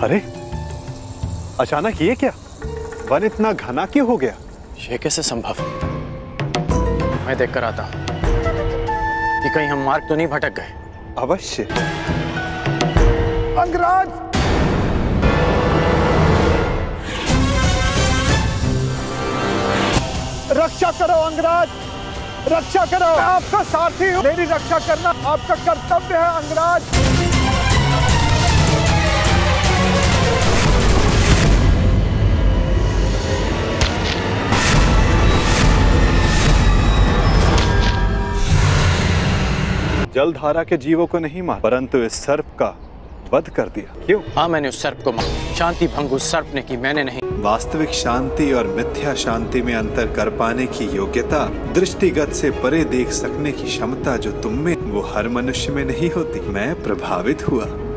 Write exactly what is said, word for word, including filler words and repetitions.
अरे अचानक ये क्या? वन इतना घना क्यों हो गया? ये कैसे संभव? मैं देख कर आता हूं कि कहीं हम मार्ग तो नहीं भटक गए। अवश्य। अंगराज, रक्षा करो अंगराज, रक्षा करो। मैं आपका साथी हूं, मेरी रक्षा करना आपका कर्तव्य है अंगराज। जलधारा के जीवों को नहीं मार, परंतु इस सर्प का वध कर दिया। क्यों? हाँ, मैंने उस सर्प को मारा। शांति भंग उस सर्प ने की, मैंने नहीं। वास्तविक शांति और मिथ्या शांति में अंतर कर पाने की योग्यता, दृष्टिगत से परे देख सकने की क्षमता जो तुम में, वो हर मनुष्य में नहीं होती। मैं प्रभावित हुआ।